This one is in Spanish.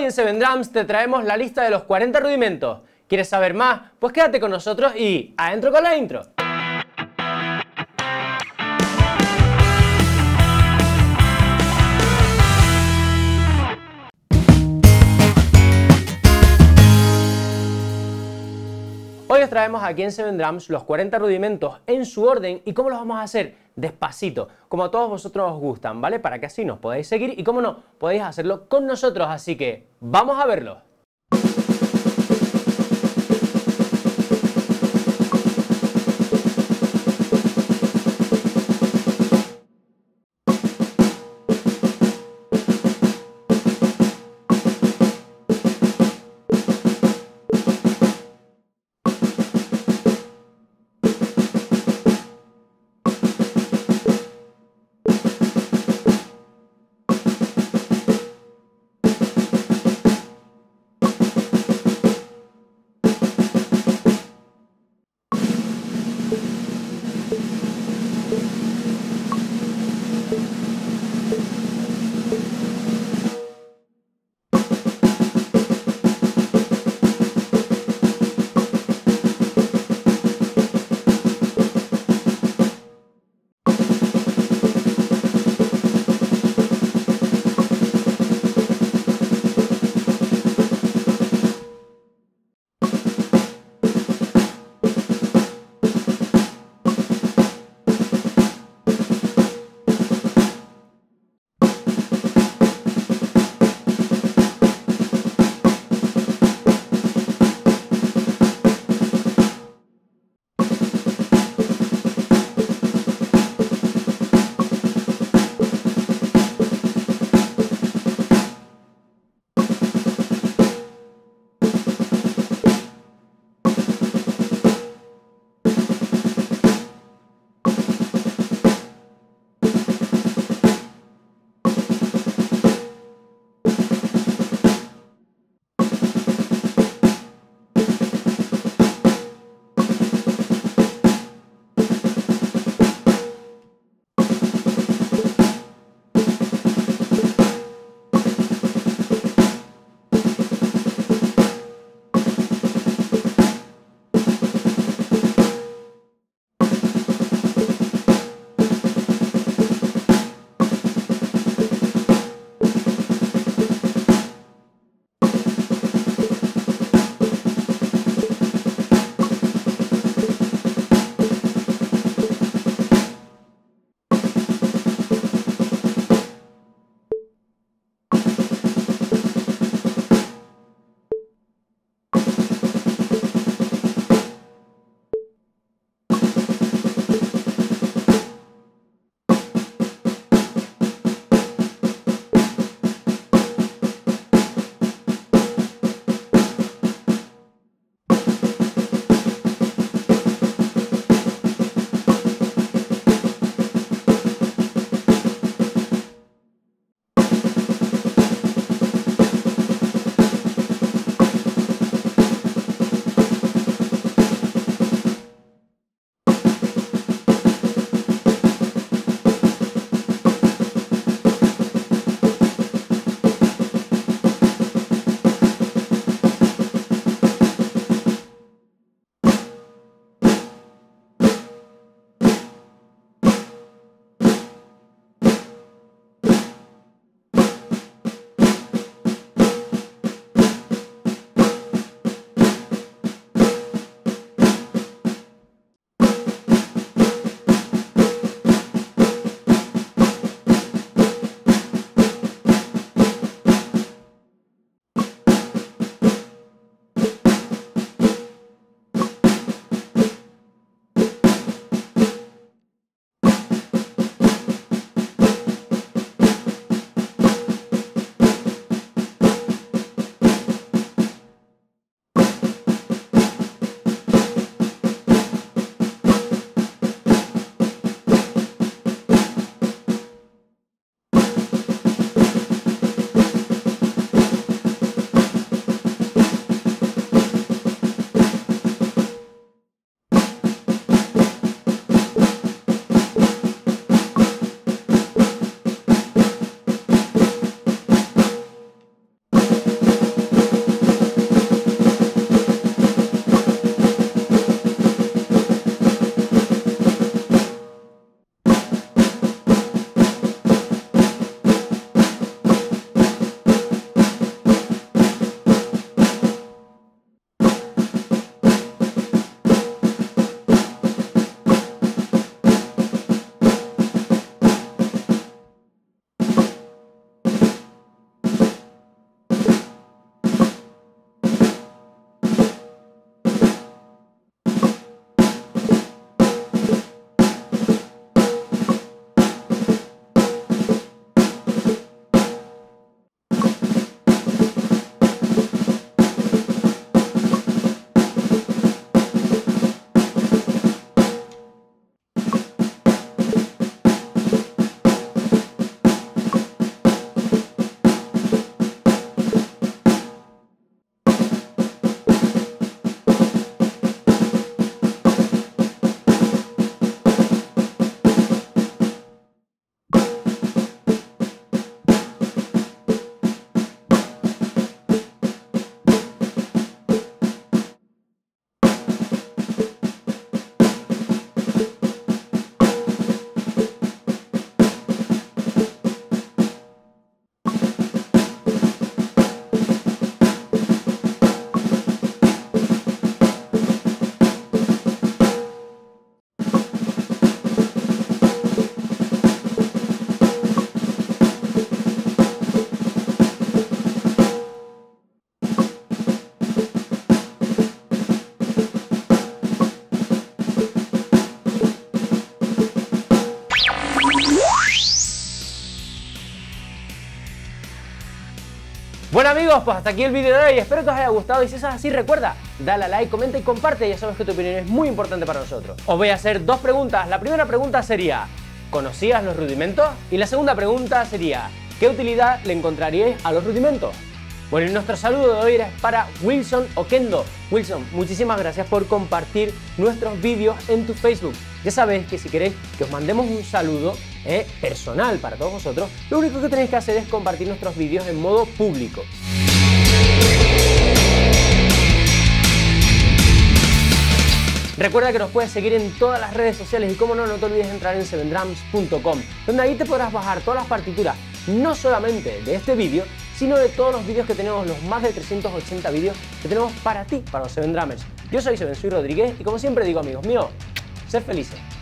Hoy en 7Drums te traemos la lista de los 40 rudimentos. ¿Quieres saber más? Pues quédate con nosotros y adentro con la intro. Hoy os traemos aquí en 7Drums los 40 rudimentos en su orden y cómo los vamos a hacer despacito, como a todos vosotros os gustan, ¿vale? Para que así nos podáis seguir y, como no, podéis hacerlo con nosotros, así que ¡vamos a verlo! amigos, pues hasta aquí el vídeo de hoy, espero que os haya gustado y si es así recuerda, dale a like, comenta y comparte, ya sabes que tu opinión es muy importante para nosotros. Os voy a hacer dos preguntas, la primera pregunta sería, ¿conocías los rudimentos? Y la segunda pregunta sería, ¿qué utilidad le encontraríais a los rudimentos? Bueno, y nuestro saludo de hoy es para Wilson Oquendo. Wilson, muchísimas gracias por compartir nuestros vídeos en tu Facebook. Ya sabéis que si queréis que os mandemos un saludo personal para todos vosotros, lo único que tenéis que hacer es compartir nuestros vídeos en modo público. Recuerda que nos puedes seguir en todas las redes sociales y como no, no te olvides de entrar en 7drums.com, donde ahí te podrás bajar todas las partituras, no solamente de este vídeo, sino de todos los vídeos que tenemos, los más de 380 vídeos que tenemos para ti, para los 7Drummers. Yo soy Seven Rodríguez y como siempre digo, amigos míos, sed felices.